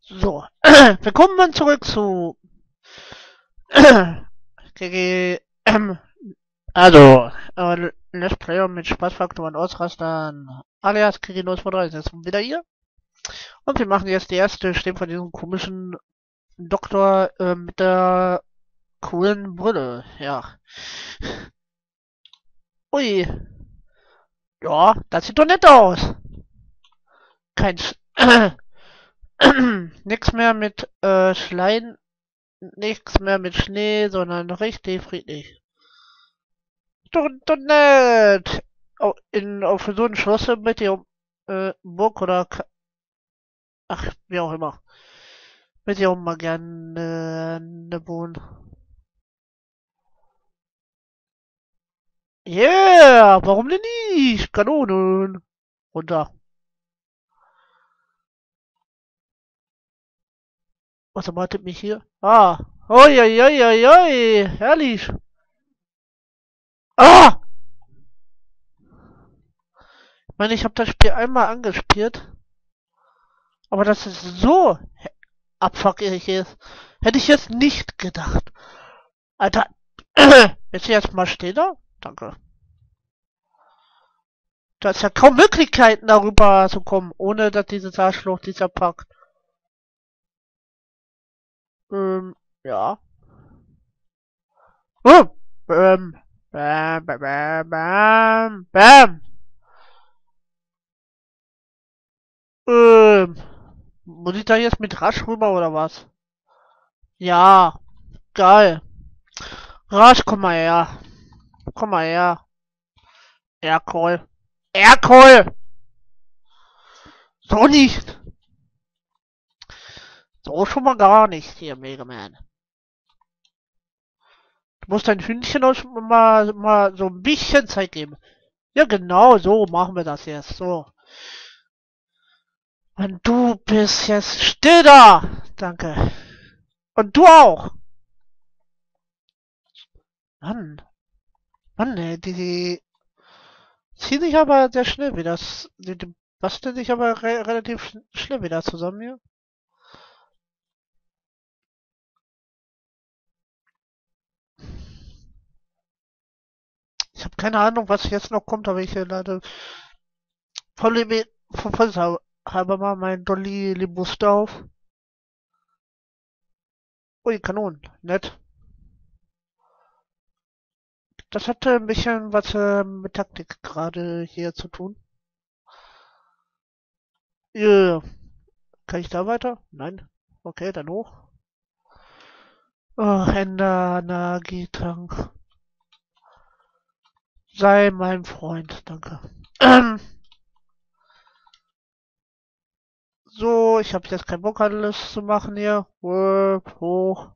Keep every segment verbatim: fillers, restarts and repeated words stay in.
So, willkommen zurück zu G G, ähm, also, äh, Let's Player mit Spaßfaktor und Ausrastern, alias G G null zwei drei ist jetzt wieder hier. Und wir machen jetzt die erste Stimme von diesem komischen Doktor äh, mit der coolen Brille, ja. Ui, ja, das sieht doch nett aus. Kein, Sch nix mehr mit äh, Schleim, nichts mehr mit Schnee, sondern richtig friedlich. Doch, doch nett. Oh, in, auf so ein Schloss mit der äh, Burg oder Ka ach, wie auch immer. Würde ich auch mal gerne äh, wohnen. Yeah, warum denn nicht? Kanonen. Runter. Was erwartet mich hier? Ah. Oi, oi, oi, oi, oi. Herrlich. Ah! Ich meine, ich habe das Spiel einmal angespielt. Aber dass es so abfuckig ist, hätte ich jetzt nicht gedacht. Alter. Jetzt jetzt mal stehen da? Danke. Da ist ja kaum Möglichkeiten, darüber zu kommen, ohne dass dieses Arschloch dieser packt. Ähm, ja. Oh, ähm, bam, bam, bam, bam, bam. Ähm, muss ich da jetzt mit Rasch rüber oder was? Ja, geil. Rasch, komm mal her. Komm mal her. Erkol. Erkol! So nicht. So schon mal gar nicht hier, Mega Man. Du musst dein Hündchen auch mal, mal so ein bisschen Zeit geben. Ja, genau, so machen wir das jetzt. So. Und du bist jetzt still da. Danke. Und du auch. Mann. Mann, ey, die, die ziehen sich aber sehr schnell wieder. Die, die basteln sich aber re relativ sch schnell wieder zusammen hier. Ich habe keine Ahnung, was jetzt noch kommt, aber ich äh, lade voll halber mal meinen Dolly Libuster auf. Ui, Kanonen. Nett. Das hatte ein bisschen was äh, mit Taktik gerade hier zu tun. Yeah. Kann ich da weiter? Nein. Okay, dann hoch. Oh, Ender Nagitang. Sei mein Freund, danke. Ähm, so, ich habe jetzt keinen Bock, alles zu machen hier. Whirp, hoch.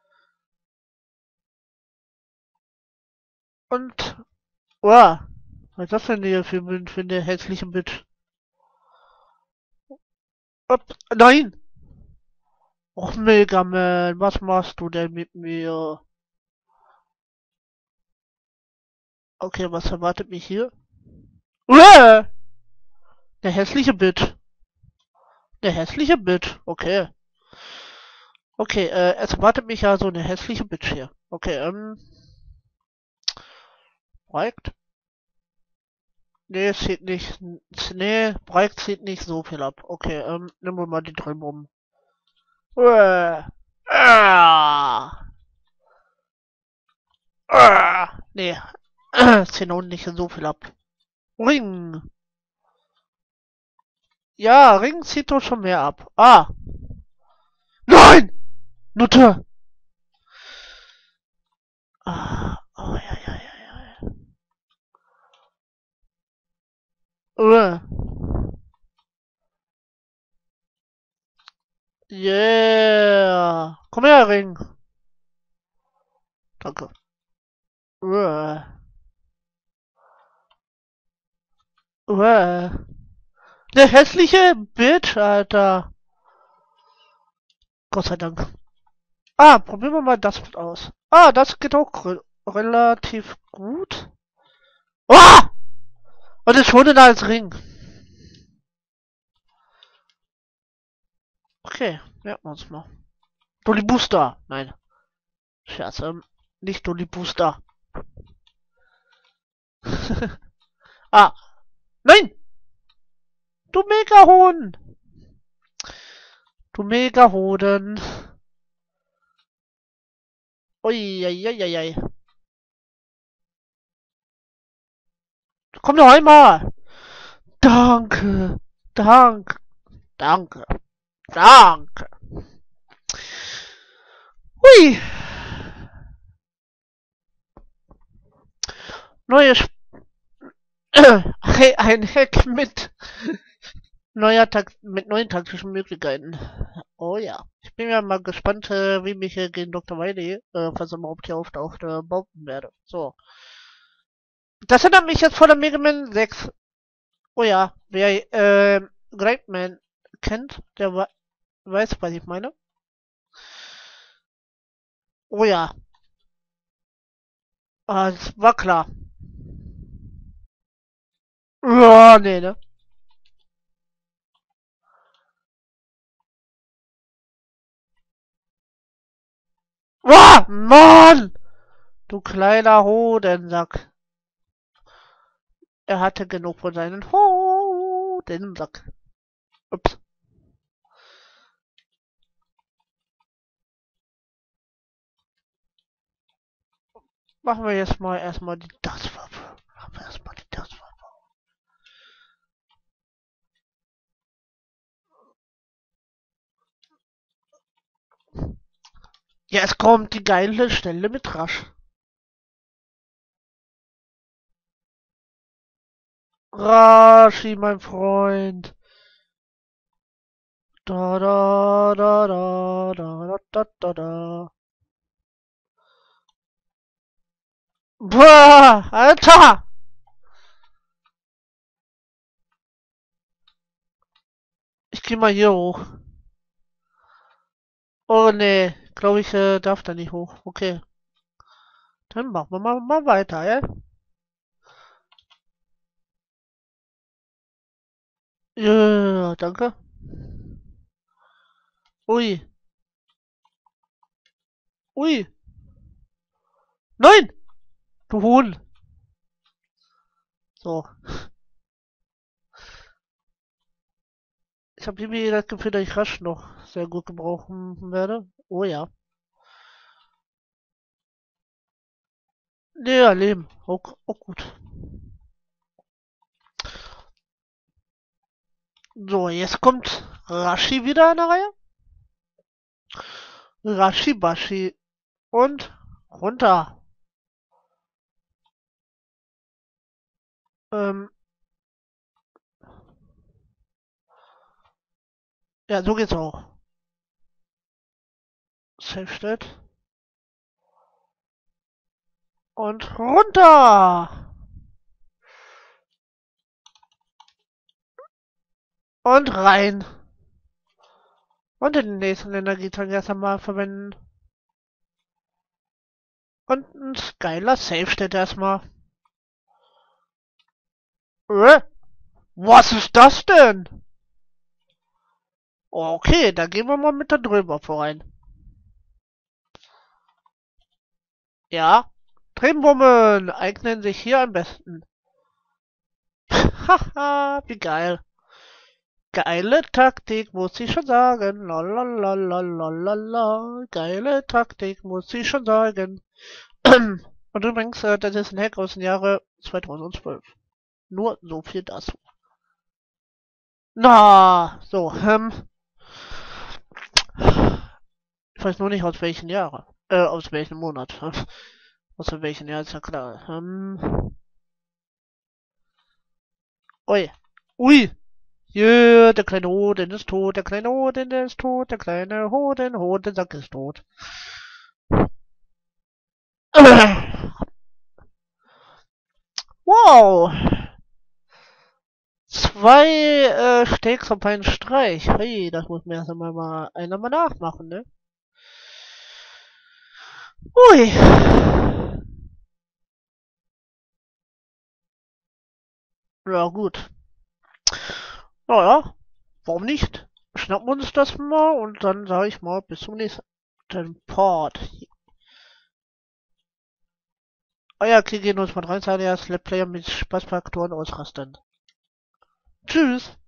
Und, wow, was ist das denn hier für, für eine hässliche Bitch? Upp, nein! Och, Mega Man, was machst du denn mit mir? Okay, was erwartet mich hier? Uah! Der hässliche Bitch. Der hässliche Bitch, okay. Okay, äh, es erwartet mich ja so eine hässliche Bitch hier. Okay, ähm, Projekt? Nee, es zieht nicht, nee, Projekt zieht nicht so viel ab. Okay, ähm, nehmen wir mal die Drehbomben. Uah! Ah! Ah! Nee, ziehen auch nicht so viel ab. Ring! Ja, Ring zieht doch schon mehr ab. Ah! Nein! Nutte! Ah, oh, ja, ja, ja, ja. Uah. Yeah! Komm her, Ring! Danke. Uah. Uah. Der hässliche Bitch, Alter. Gott sei Dank. Ah, probieren wir mal das aus. Ah, das geht auch re relativ gut. Ah! Und es wurde da als Ring. Okay, merken wir uns mal. Dolly Booster! Nein. Scherz, ähm, nicht Dolly Booster. Ah! Nein! Du Megahoden! Du Megahoden! Uiuiuiui. Komm doch einmal! Danke! Danke! Danke! Danke! Hui! Neues Sp ein Hack mit neuer Takt mit neuen taktischen Möglichkeiten. Oh ja. Ich bin ja mal gespannt, äh, wie mich hier gegen Doktor Wiley, äh, falls er überhaupt hier auftaucht, äh, bomben werde. So. Das erinnert mich jetzt vor der Mega Man sechs. Oh ja, wer äh, Greatman kennt, der we weiß, was ich meine. Oh ja. Ah, das war klar. Ja, nee, ne? Ah, Mann! Du kleiner Hodensack. Er hatte genug von seinen Hodensack. Ups. Machen wir jetzt mal erstmal die Daswaffe. Machen wir erstmal die Daswaffe. Ja, es kommt die geile Stelle mit Rasch. Rashi, mein Freund. Da da da da da da da da. Boah, Alter! Ich geh mal hier hoch. Oh nee, glaube ich, äh, darf da nicht hoch. Okay, dann machen wir mal, mal weiter, ja? Ja, danke. Ui, ui, nein! Du Huhn! So, ich habe irgendwie das Gefühl, dass ich rasch noch sehr gut gebrauchen werde. Oh ja. Nee, ja, Leben. Auch, auch gut. So, jetzt kommt Rashi wieder an der Reihe. Rashi Bashi. Und runter. Ähm, ja, so geht's auch. Safe State. Und runter. Und rein. Und den nächsten Energietrank erst einmal verwenden. Und ein geiler Safe steht erstmal. Äh? Was ist das denn? Okay, da gehen wir mal mit der drüber voran. Ja, Tränenbomben eignen sich hier am besten. Haha, wie geil. Geile Taktik, muss ich schon sagen. Lalalalalalala. Geile Taktik, muss ich schon sagen. Und übrigens, äh, das ist ein Hack aus dem Jahre zweitausendzwölf. Nur so viel dazu. Na, so, ähm. Ich weiß nur nicht aus welchen Jahren. Äh, aus welchem Monat. Aus welchem Jahr ist ja klar. Ähm. Ui. Ui. Jö, der kleine Hoden ist tot, der kleine Hoden ist tot, der kleine Hoden, Hodensack ist tot. Wow. Zwei äh, Steaks auf einen Streich. Hey, das muss mir erst einmal mal einer mal nachmachen, ne? Ui. Ja, gut. Naja, warum nicht? schnappen uns das mal und dann sage ich mal bis zum nächsten Part. Ah ja, okay, gehen wir uns mal rein, sagen ja, Slap Player mit Spaßfaktoren ausrasten. Tschüss!